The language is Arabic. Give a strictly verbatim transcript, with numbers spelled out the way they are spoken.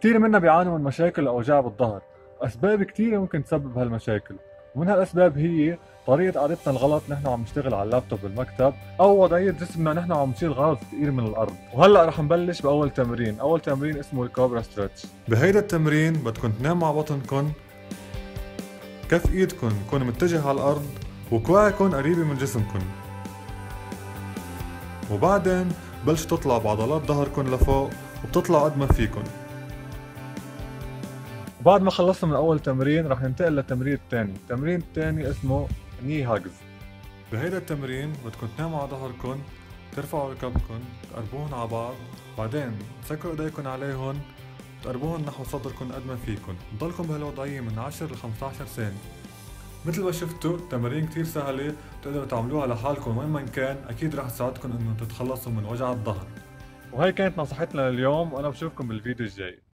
كتير منا بيعانوا من مشاكل أوجاع بالظهر. أسباب كتيرة ممكن تسبب هالمشاكل، ومن هالأسباب هي طريقة قعدتنا الغلط نحن عم نشتغل على اللابتوب بالمكتب، أو وضعية جسمنا نحن عم نشيل غاز ثقيل من الأرض. وهلأ رح نبلش بأول تمرين، أول تمرين اسمه الكوبرا ستريتش. بهيدا التمرين بدكم تناموا على بطنكم، كف ايدكم يكون متجه على الأرض، وكواعكم قريبة من جسمكم. وبعدين بلشوا تطلعوا بعضلات ظهركم لفوق، وبتطلعوا قد ما فيكن. بعد ما خلصنا من أول تمرين رح ننتقل للتمرين الثاني، التمرين الثاني اسمه ني هاجز. بهيدا التمرين بدكم تناموا على ظهركم، ترفعوا ركبكم، تقربوهم على بعض، بعدين تسكروا ايديكم عليهم، تقربوهم نحو صدركم قد ما فيكن. تضلكم بهالوضعية من عشر ل خمسة عشر ثانية. مثل ما شفتوا تمارين كتير سهلة، بتقدروا تعملوها لحالكم وين ما كان، أكيد رح تساعدكم إنه تتخلصوا من وجع الظهر. وهي كانت نصيحتنا لليوم، وأنا بشوفكم بالفيديو الجاي.